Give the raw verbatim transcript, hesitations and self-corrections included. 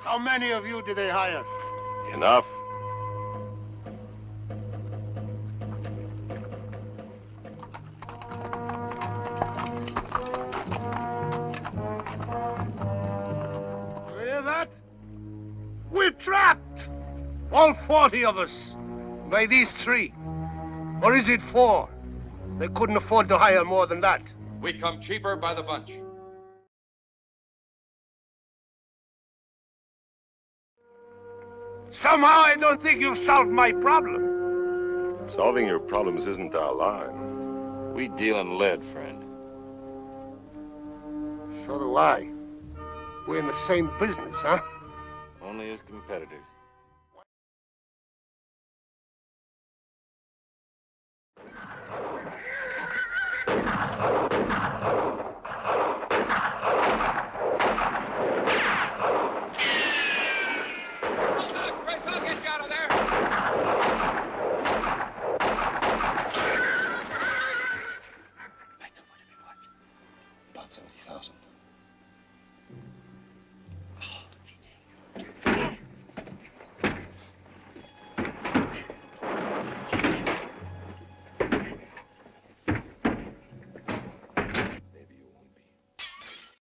How many of you did they hire? Enough. You hear that? We're trapped! All forty of us, by these three. Or is it four? They couldn't afford to hire more than that. We come cheaper by the bunch. Somehow I don't think you've solved my problem. Solving your problems isn't our line. We deal in lead, friend. So do I. We're in the same business, huh? Only as competitors.